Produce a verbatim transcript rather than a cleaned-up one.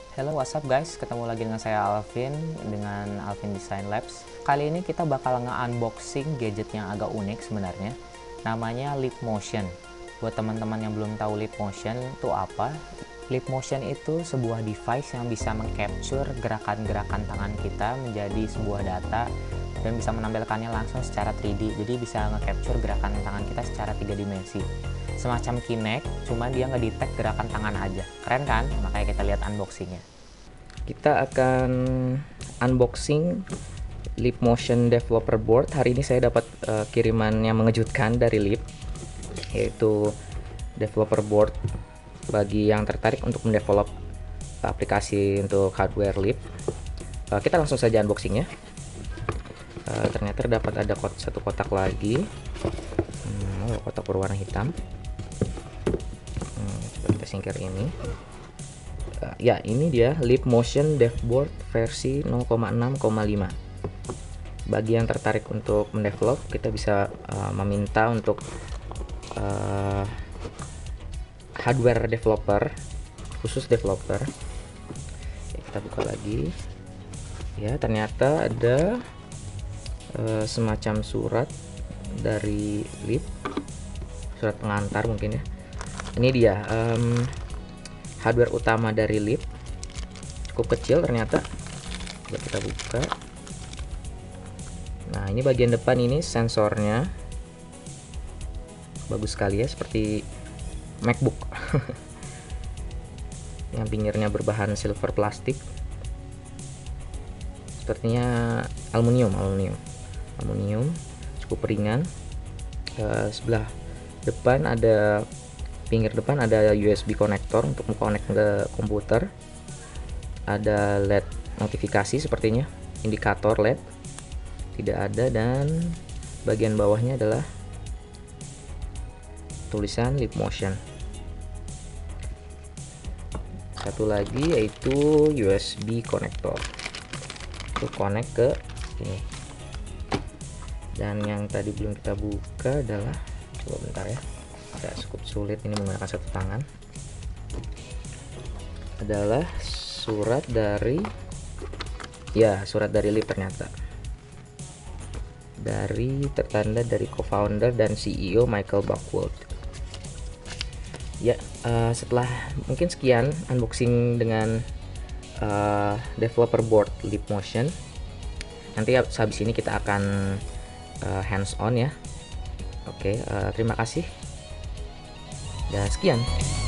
Hello, what's up guys? Ketemu lagi dengan saya Alvin dengan Alvin Design Labs. Kali ini kita bakal nge-unboxing gadget yang agak unik sebenarnya. Namanya Leap Motion. Buat teman-teman yang belum tahu Leap Motion itu apa? Leap Motion itu sebuah device yang bisa meng-capture gerakan-gerakan tangan kita menjadi sebuah data dan bisa menampilkannya langsung secara tiga D. Jadi bisa nge-capture gerakan tangan kita secara tiga dimensi. Semacam Kinect, cuma dia ngedetect gerakan tangan aja. Keren kan? Makanya kita lihat unboxingnya. Kita akan unboxing Leap Motion Developer Board. Hari ini saya dapat uh, kiriman yang mengejutkan dari Leap, yaitu developer board bagi yang tertarik untuk mendevelop aplikasi untuk hardware Leap. Uh, kita langsung saja unboxingnya. Uh, ternyata terdapat ada kot satu kotak lagi, hmm, oh, kotak berwarna hitam. Hmm, coba kita singkir ini. Uh, ya, ini dia Leap Motion Devboard versi nol koma enam koma lima. Bagi yang tertarik untuk mendevelop, kita bisa uh, meminta untuk uh, hardware developer, khusus developer. Ya, kita buka lagi. Ya, ternyata ada uh, semacam surat dari Leap, surat pengantar mungkin ya. Ini dia um, hardware utama dari Leap, cukup kecil ternyata. Coba kita buka. Nah, ini bagian depan ini sensornya bagus sekali ya, seperti MacBook. Yang pinggirnya berbahan silver plastik, sepertinya aluminium aluminium aluminium cukup ringan. Ke sebelah depan ada pinggir depan ada U S B konektor untuk mengkonek ke komputer. Ada L E D notifikasi sepertinya, indikator L E D tidak ada, dan bagian bawahnya adalah tulisan Leap Motion. Satu lagi yaitu U S B konektor untuk connect ke ini. Dan yang tadi belum kita buka adalah, coba bentar ya, agak cukup sulit ini menggunakan satu tangan, adalah surat dari ya surat dari Leap, ternyata dari tertanda dari co-founder dan C E O Michael Buckworth. Ya, uh, setelah mungkin sekian unboxing dengan uh, developer board Leap Motion. Nanti habis ini kita akan uh, hands on ya. Oke, uh, terima kasih dan sekian.